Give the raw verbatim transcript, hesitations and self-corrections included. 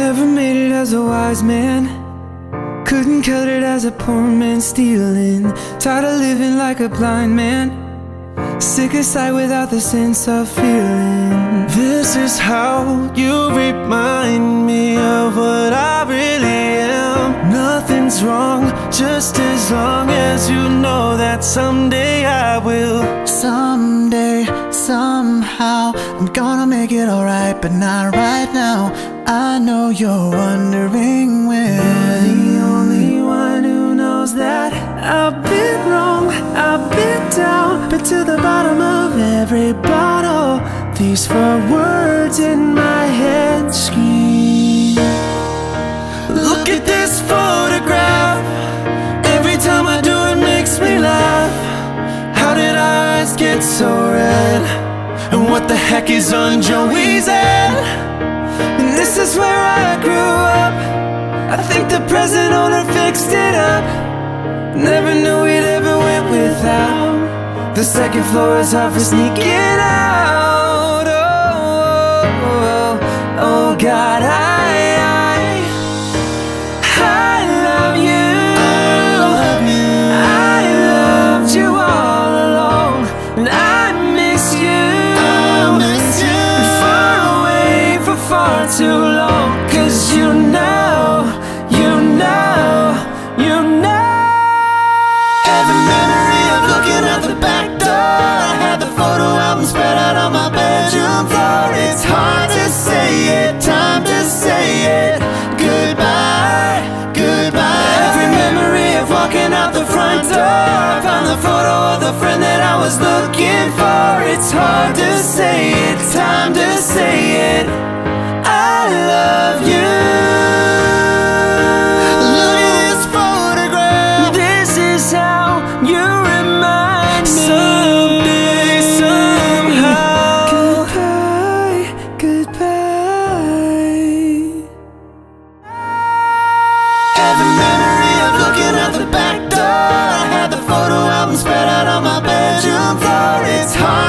Never made it as a wise man, couldn't cut it as a poor man stealing. Tired of living like a blind man, sick aside without the sense of feeling. This is how you remind me of what I really am. Nothing's wrong, just as long as you know that someday I will. Someday, somehow, I'm gonna make it alright, but not right now. I know you're wondering when. You're the only one who knows that I've been wrong, I've been down, but to the bottom of every bottle, these four words in my head scream. Look at this photograph. Every time I do it makes me laugh. How did our eyes get so red? And what the heck is on Joey's head? And this is where I grew up. I think the present owner fixed it up. Never knew it ever went without. The second floor is hard for sneaking out. Oh, oh, oh, oh God, I, I, I love you. I love you. I loved you all along, and I miss you. I miss you. Far away for far too long. Cause you know, you know, you know. Every memory of looking out the back door. I had the photo album spread out on my bedroom floor. It's hard to say it, time to say it. Goodbye, goodbye. Every memory of walking out the front door. I found the photo of the friend that I was looking for. It's hard to say it, time to say it. I love you. Look at this photograph. This is how you remind me. Someday, somehow. Goodbye, goodbye. Every memory of looking out the back door. I had the photo album spread out on my bedroom floor. It's hard